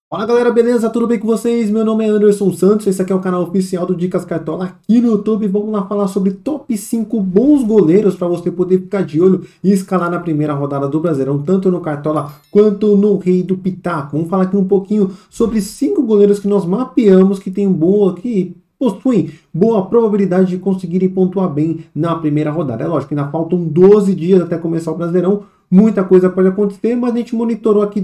Fala galera, beleza? Tudo bem com vocês? Meu nome é Anderson Santos, esse aqui é o canal oficial do Dicas Cartola aqui no YouTube. Vamos lá falar sobre top 5 bons goleiros para você poder ficar de olho e escalar na primeira rodada do Brasileirão, tanto no Cartola quanto no Rei do Pitaco. Vamos falar aqui um pouquinho sobre 5 goleiros que nós mapeamos que tem que possuem boa probabilidade de conseguirem pontuar bem na primeira rodada. É lógico que ainda faltam 12 dias até começar o Brasileirão. Muita coisa pode acontecer, mas a gente monitorou aqui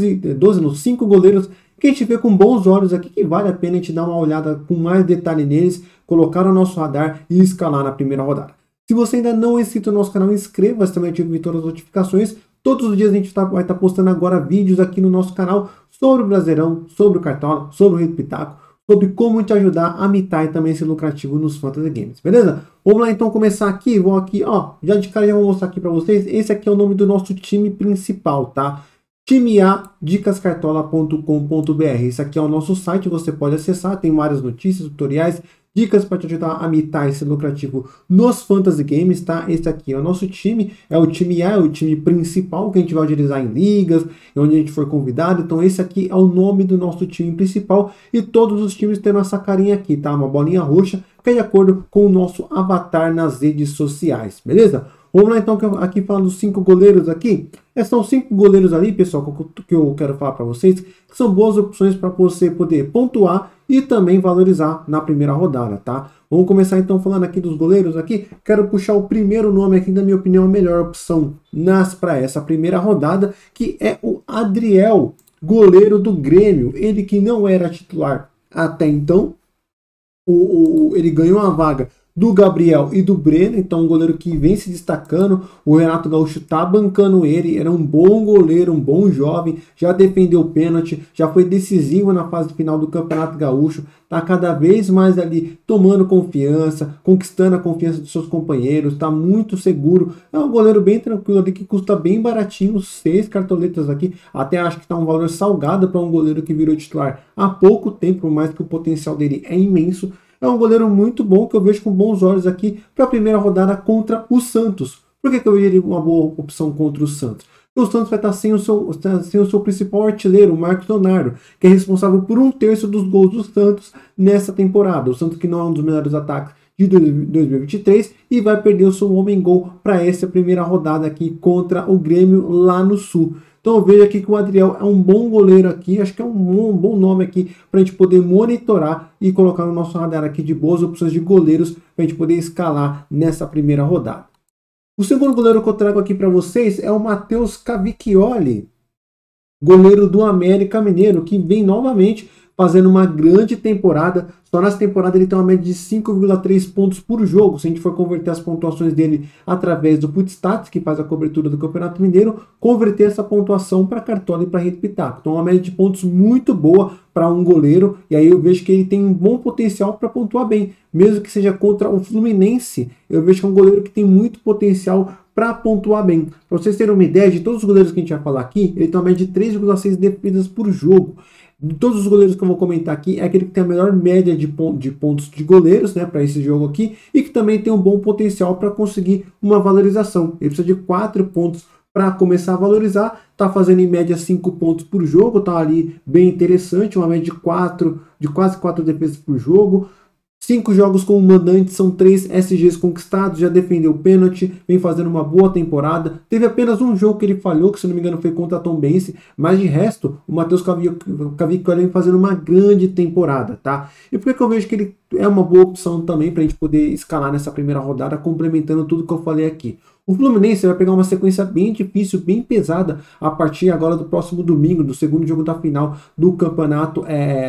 5 goleiros que a gente vê com bons olhos aqui, que vale a pena a gente dar uma olhada com mais detalhe neles, colocar no nosso radar e escalar na primeira rodada. Se você ainda não é inscrito no nosso canal, inscreva-se, também ative todas as notificações. Todos os dias a gente vai estar postando agora vídeos aqui no nosso canal sobre o Brasileirão, sobre o Cartola, sobre o Rei do Pitaco, sobre como te ajudar a mitar e também ser lucrativo nos Fantasy Games, beleza? Vamos lá então começar aqui, vou aqui, ó, já de cara já vou mostrar aqui para vocês, esse aqui é o nome do nosso time principal, tá? Time A, dicascartola.com.br, esse aqui é o nosso site, você pode acessar, tem várias notícias, tutoriais, dicas para te ajudar a mitar e ser lucrativo nos Fantasy Games, tá? Esse aqui é o nosso time, é o time A, é o time principal que a gente vai utilizar em ligas, onde a gente for convidado. Então esse aqui é o nome do nosso time principal e todos os times têm essa carinha aqui, tá? Uma bolinha roxa, que é de acordo com o nosso avatar nas redes sociais, beleza? Vamos lá então, aqui falando dos 5 goleiros aqui. São 5 goleiros ali, pessoal, que eu quero falar para vocês, que são boas opções para você poder pontuar e também valorizar na primeira rodada, tá? Vamos começar então falando aqui dos goleiros aqui. Quero puxar o primeiro nome aqui, na minha opinião, a melhor opção para essa primeira rodada, que é o Adriel, goleiro do Grêmio. Ele que não era titular até então, ele ganhou uma vaga do Gabriel e do Breno, então um goleiro que vem se destacando. O Renato Gaúcho tá bancando ele, era um bom goleiro, um bom jovem, já defendeu o pênalti, já foi decisivo na fase final do Campeonato Gaúcho, tá cada vez mais ali tomando confiança, conquistando a confiança dos seus companheiros, tá muito seguro, é um goleiro bem tranquilo ali, que custa bem baratinho, 6 cartoletas aqui, até acho que tá um valor salgado para um goleiro que virou titular há pouco tempo, por mais que o potencial dele é imenso. É um goleiro muito bom, que eu vejo com bons olhos aqui para a primeira rodada contra o Santos. Por que eu vejo ele uma boa opção contra o Santos? Porque o Santos vai estar sem o seu principal artilheiro, o Marcos Leonardo, que é responsável por 1/3 dos gols do Santos nessa temporada. O Santos que não é um dos melhores ataques de 2023 e vai perder o seu homem-gol para essa primeira rodada aqui contra o Grêmio lá no Sul. Então eu vejo aqui que o Adriel é um bom goleiro aqui, acho que é um bom nome aqui para a gente poder monitorar e colocar no nosso radar aqui de boas opções de goleiros para a gente poder escalar nessa primeira rodada. O segundo goleiro que eu trago aqui para vocês é o Matheus Cavicchioli, goleiro do América Mineiro, que vem novamente fazendo uma grande temporada. Só nessa temporada ele tem uma média de 5,3 pontos por jogo. Se a gente for converter as pontuações dele através do Putstats, que faz a cobertura do Campeonato Mineiro, converter essa pontuação para Cartola e para Rei do Pitaco. Então uma média de pontos muito boa para um goleiro. E aí eu vejo que ele tem um bom potencial para pontuar bem. Mesmo que seja contra o Fluminense, eu vejo que é um goleiro que tem muito potencial para pontuar bem. Para vocês terem uma ideia, de todos os goleiros que a gente vai falar aqui, ele tem uma média de 3,6 defesas por jogo. De todos os goleiros que eu vou comentar aqui, é aquele que tem a melhor média de pontos de goleiros, né, para esse jogo aqui, e que também tem um bom potencial para conseguir uma valorização. Ele precisa de 4 pontos para começar a valorizar, tá fazendo em média 5 pontos por jogo, tá ali bem interessante, uma média de quase 4 defesas por jogo. 5 jogos como mandante, são 3 SGs conquistados, já defendeu o pênalti, vem fazendo uma boa temporada. Teve apenas um jogo que ele falhou, que se não me engano foi contra a Tombense, mas de resto, o Matheus Cavicchioli vem fazendo uma grande temporada, tá? E por que eu vejo que ele é uma boa opção também para a gente poder escalar nessa primeira rodada, complementando tudo que eu falei aqui. O Fluminense vai pegar uma sequência bem difícil, bem pesada, a partir agora do próximo domingo, do segundo jogo da final do Campeonato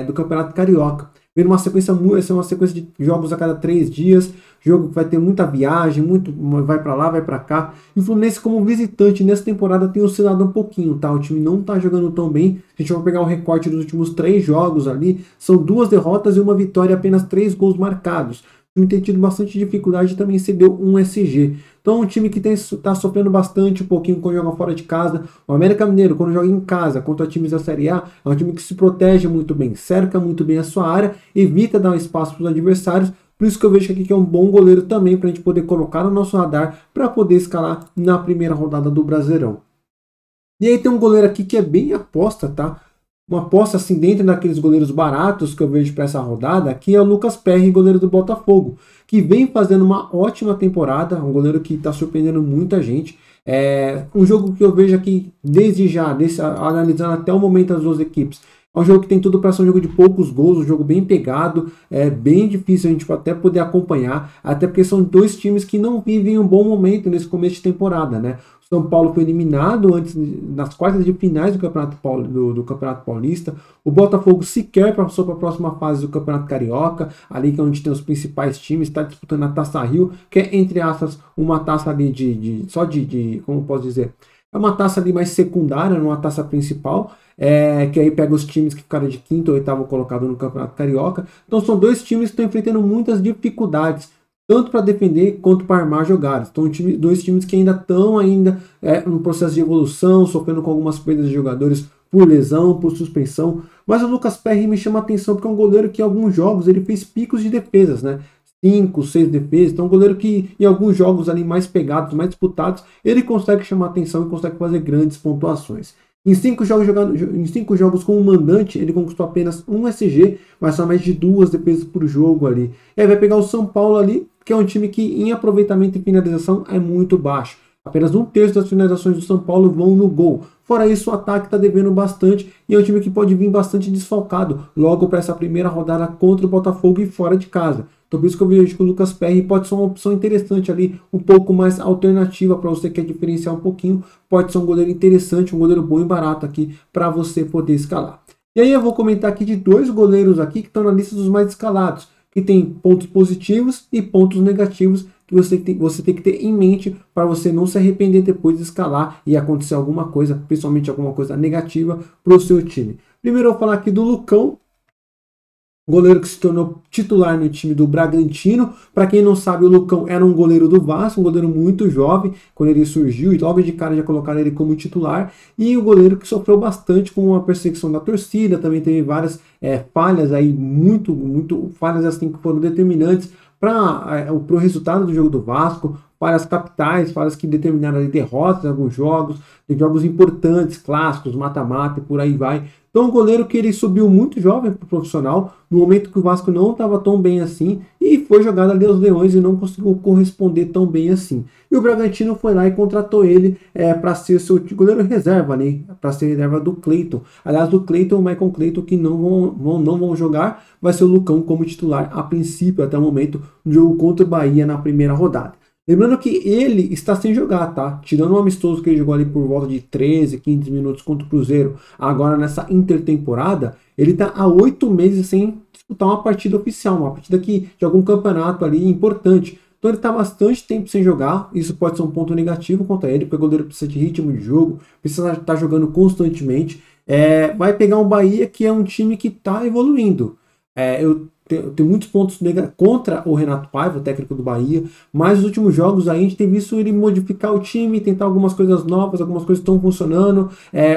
Carioca. Vem uma sequência, uma sequência de jogos a cada 3 dias, jogo que vai ter muita viagem, vai para lá, vai para cá. E o Fluminense, como visitante nessa temporada, tem oscilado um pouquinho, tá? O time não tá jogando tão bem. A gente vai pegar o recorte dos últimos 3 jogos ali, são 2 derrotas e uma vitória, apenas 3 gols marcados. O time tem tido bastante dificuldade e também cedeu um SG. Então é um time que está sofrendo bastante um pouquinho quando joga fora de casa. O América Mineiro, quando joga em casa contra times da Série A, é um time que se protege muito bem, cerca muito bem a sua área, evita dar um espaço para os adversários. Por isso que eu vejo aqui que é um bom goleiro também para a gente poder colocar no nosso radar para poder escalar na primeira rodada do Brasileirão. E aí tem um goleiro aqui que é bem aposta, tá? uma aposta assim dentro daqueles goleiros baratos que eu vejo para essa rodada, aqui é o Lucas Perry, goleiro do Botafogo, que vem fazendo uma ótima temporada, um goleiro que está surpreendendo muita gente. É um jogo que eu vejo aqui desde já, analisando até o momento as duas equipes. É um jogo que tem tudo para ser um jogo de poucos gols, um jogo bem pegado, é bem difícil a gente até poder acompanhar, até porque são dois times que não vivem um bom momento nesse começo de temporada, né? O São Paulo foi eliminado antes nas quartas de finais do Campeonato Paulista. O Botafogo sequer passou para a próxima fase do Campeonato Carioca, ali que é onde tem os principais times, está disputando a Taça Rio, que é, entre aspas, uma taça ali como posso dizer, é uma taça ali mais secundária, não uma taça principal. Que aí pega os times que ficaram de quinto ou oitavo colocado no Campeonato Carioca. Então são dois times que estão enfrentando muitas dificuldades, tanto para defender quanto para armar jogadas. Então dois times que ainda estão no processo de evolução, sofrendo com algumas perdas de jogadores por lesão, por suspensão. Mas o Lucas Perry me chama a atenção porque é um goleiro que em alguns jogos ele fez picos de defesas, né? 5, 6 defesas. Então um goleiro que em alguns jogos ali mais pegados, mais disputados, ele consegue chamar atenção e consegue fazer grandes pontuações. Em 5 jogos como mandante, ele conquistou apenas 1 SG, mas só mais de 2 defesas por jogo ali. E aí vai pegar o São Paulo ali, que é um time que em aproveitamento e finalização é muito baixo. Apenas 1/3 das finalizações do São Paulo vão no gol. Fora isso, o ataque está devendo bastante e é um time que pode vir bastante desfalcado logo para essa primeira rodada contra o Botafogo e fora de casa. Então por isso que eu vejo que o Lucas Perry pode ser uma opção interessante ali, um pouco mais alternativa para você que quer diferenciar um pouquinho. Pode ser um goleiro interessante, um goleiro bom e barato aqui para você poder escalar. E aí eu vou comentar aqui de dois goleiros aqui que estão na lista dos mais escalados, que tem pontos positivos e pontos negativos que você tem que ter em mente para você não se arrepender depois de escalar e acontecer alguma coisa, principalmente alguma coisa negativa para o seu time. Primeiro eu vou falar aqui do Lucão, goleiro que se tornou titular no time do Bragantino. Para quem não sabe, o Lucão era um goleiro do Vasco, um goleiro muito jovem quando ele surgiu e logo de cara já colocaram ele como titular. E o goleiro que sofreu bastante com a perseguição da torcida, também teve várias falhas aí, muito falhas assim que foram determinantes para o resultado do jogo do Vasco, falhas capitais, falhas que determinaram ali derrotas em alguns jogos, de jogos importantes, clássicos, mata-mata e por aí vai. Então um goleiro que ele subiu muito jovem para o profissional, no momento que o Vasco não estava tão bem assim, e foi jogado ali aos Leões e não conseguiu corresponder tão bem assim. E o Bragantino foi lá e contratou ele para ser seu goleiro reserva ali, para ser reserva do Cleiton. Aliás, o Cleiton e o Michael Cleiton que não vão jogar, vai ser o Lucão como titular a princípio, até o momento, no jogo contra o Bahia na primeira rodada. Lembrando que ele está sem jogar, tá? Tirando um amistoso que ele jogou ali por volta de 13, 15 minutos contra o Cruzeiro, agora nessa intertemporada, ele está há 8 meses sem disputar uma partida oficial, uma partida de algum campeonato ali importante. Então ele está bastante tempo sem jogar, isso pode ser um ponto negativo contra ele, porque o goleiro precisa de ritmo de jogo, precisa estar jogando constantemente. Vai pegar um Bahia que é um time que está evoluindo. Eu tenho muitos pontos contra o Renato Paiva, o técnico do Bahia, mas nos últimos jogos aí a gente tem visto ele modificar o time, tentar algumas coisas novas, algumas coisas estão funcionando,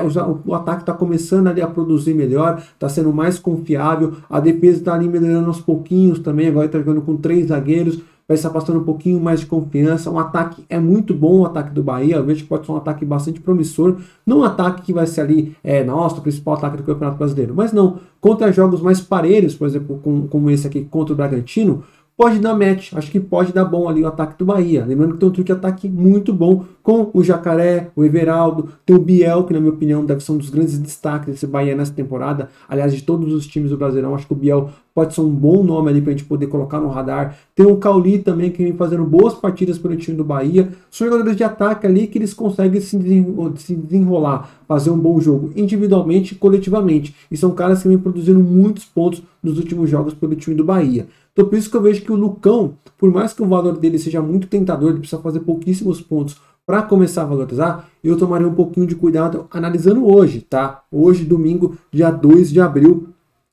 o ataque está começando ali a produzir melhor, está sendo mais confiável, a defesa está ali melhorando aos pouquinhos também, agora está jogando com 3 zagueiros, vai estar passando um pouquinho mais de confiança. O ataque é muito bom, o ataque do Bahia. Eu vejo que pode ser um ataque bastante promissor. Não um ataque que vai ser ali, o principal ataque do Campeonato Brasileiro. Mas não, contra jogos mais parelhos, por exemplo, como esse aqui contra o Bragantino, pode dar match. Acho que pode dar bom ali o ataque do Bahia. Lembrando que tem um truque de ataque muito bom com o Jacaré, o Everaldo, tem o Biel, que na minha opinião deve ser um dos grandes destaques desse Bahia nessa temporada. Aliás, de todos os times do Brasileirão, acho que o Biel pode ser um bom nome ali para a gente poder colocar no radar. Tem o Cauli também, que vem fazendo boas partidas pelo time do Bahia. São jogadores de ataque ali que eles conseguem se desenrolar, fazer um bom jogo individualmente e coletivamente. E são caras que vêm produzindo muitos pontos nos últimos jogos pelo time do Bahia. Então por isso que eu vejo que o Lucão, por mais que o valor dele seja muito tentador, ele precisa fazer pouquíssimos pontos para começar a valorizar, eu tomaria um pouquinho de cuidado analisando hoje, tá? Hoje, domingo, dia 2 de abril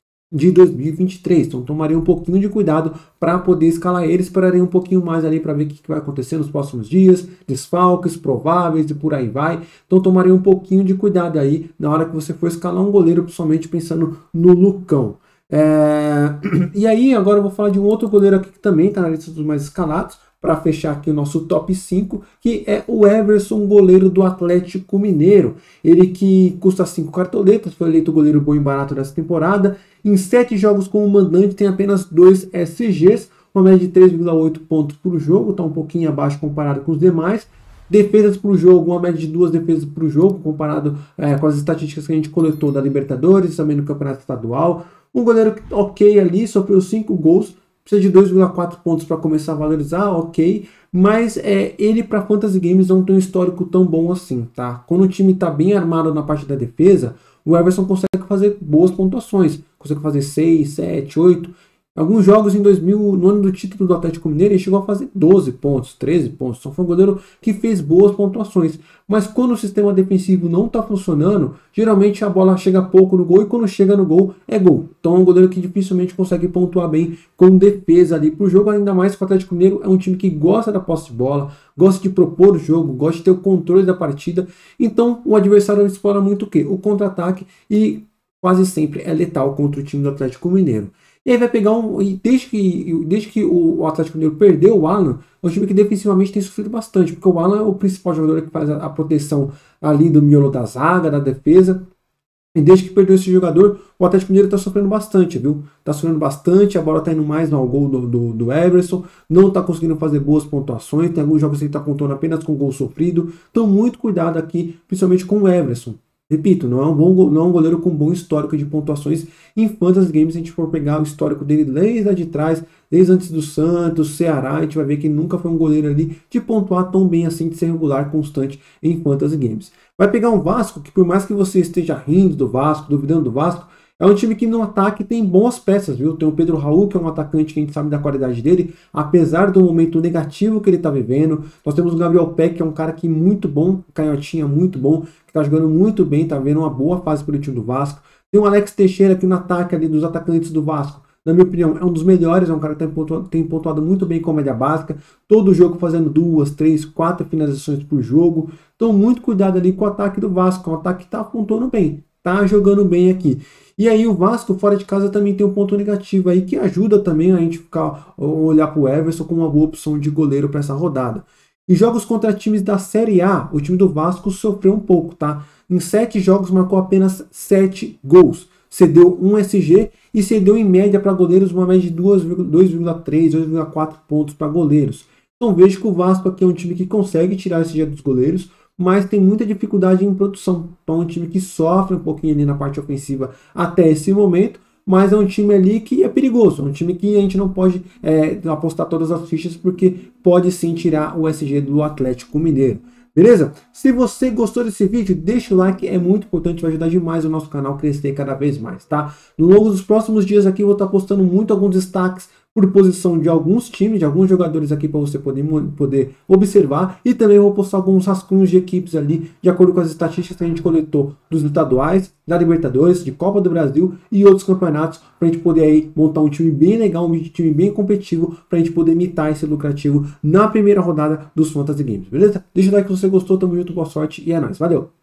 de 2023. Então tomaria um pouquinho de cuidado para poder escalar ele, esperaria um pouquinho mais ali para ver o que vai acontecer nos próximos dias, desfalques prováveis e por aí vai. Então tomaria um pouquinho de cuidado aí na hora que você for escalar um goleiro, principalmente pensando no Lucão. E aí agora eu vou falar de um outro goleiro aqui que também está na lista dos mais escalados, para fechar aqui o nosso top 5, que é o Everson, goleiro do Atlético Mineiro. Ele que custa 5 cartoletas, foi eleito o goleiro bom e barato dessa temporada. Em 7 jogos como mandante tem apenas 2 SGs, uma média de 3,8 pontos por jogo, está um pouquinho abaixo comparado com os demais. Defesas por jogo, uma média de 2 defesas por jogo, comparado com as estatísticas que a gente coletou da Libertadores, também no Campeonato Estadual. Um goleiro ok ali, sofreu 5 gols, precisa de 2,4 pontos para começar a valorizar, ok. Mas ele para Fantasy Games não tem um histórico tão bom assim, tá? Quando o time está bem armado na parte da defesa, o Everson consegue fazer boas pontuações, consegue fazer 6, 7, 8. Alguns jogos em 2000, no ano do título do Atlético Mineiro, ele chegou a fazer 12 pontos, 13 pontos. Então foi um goleiro que fez boas pontuações. Mas quando o sistema defensivo não está funcionando, geralmente a bola chega pouco no gol e quando chega no gol é gol. Então é um goleiro que dificilmente consegue pontuar bem com defesa ali para o jogo. Ainda mais que o Atlético Mineiro é um time que gosta da posse de bola, gosta de propor o jogo, gosta de ter o controle da partida. Então o adversário explora muito o quê? O contra-ataque e quase sempre é letal contra o time do Atlético Mineiro. E aí vai pegar desde que o Atlético Mineiro perdeu o Alan, é um time que defensivamente tem sofrido bastante, porque o Alan é o principal jogador que faz a proteção ali do miolo da zaga, da defesa. E desde que perdeu esse jogador, o Atlético Mineiro está sofrendo bastante, viu? Está sofrendo bastante, a bola está indo mais no gol do Everson, não está conseguindo fazer boas pontuações, tem alguns jogos que ele está pontuando apenas com gol sofrido. Então muito cuidado aqui, principalmente com o Everson. Repito, não é um goleiro com bom histórico de pontuações. Em Fantasy Games, se a gente for pegar o histórico dele desde lá de trás, desde antes do Santos, Ceará, a gente vai ver que nunca foi um goleiro ali de pontuar tão bem assim, de ser regular, constante em Fantasy Games. Vai pegar um Vasco, que por mais que você esteja rindo do Vasco, duvidando do Vasco, é um time que no ataque tem boas peças, viu? Tem o Pedro Raul, que é um atacante que a gente sabe da qualidade dele, apesar do momento negativo que ele está vivendo. Nós temos o Gabriel Peck, que é um cara que muito bom, canhotinha muito bom, que está jogando muito bem, está vendo uma boa fase pelo time do Vasco. Tem o Alex Teixeira, que no ataque ali dos atacantes do Vasco, na minha opinião, é um dos melhores, é um cara que tem pontuado muito bem com a média básica, todo jogo fazendo 2, 3, 4 finalizações por jogo. Então muito cuidado ali com o ataque do Vasco, é um ataque que está pontuando bem, está jogando bem aqui. E aí o Vasco fora de casa também tem um ponto negativo aí que ajuda também a gente olhar para o Everson como uma boa opção de goleiro para essa rodada. Em jogos contra times da Série A, o time do Vasco sofreu um pouco, tá? Em 7 jogos marcou apenas 7 gols, cedeu 1 SG e cedeu em média para goleiros uma média de 2,3, 2,4 pontos para goleiros. Então vejo que o Vasco aqui é um time que consegue tirar esse SG dos goleiros, mas tem muita dificuldade em produção. Então é um time que sofre um pouquinho ali na parte ofensiva até esse momento, mas é um time ali que é perigoso, é um time que a gente não pode apostar todas as fichas, porque pode sim tirar o SG do Atlético Mineiro. Beleza? Se você gostou desse vídeo, deixa o like, é muito importante, vai ajudar demais o nosso canal a crescer cada vez mais, tá? No longo dos próximos dias aqui eu vou estar postando alguns destaques por posição de alguns times, de alguns jogadores aqui para você poder observar, e também vou postar alguns rascunhos de equipes ali, de acordo com as estatísticas que a gente coletou dos estaduais, da Libertadores, de Copa do Brasil e outros campeonatos, para a gente poder aí montar um time bem legal, um time bem competitivo, para a gente poder imitar esse lucrativo na primeira rodada dos Fantasy Games, beleza? Deixa o like se você gostou, tamo junto, boa sorte e é nóis, valeu!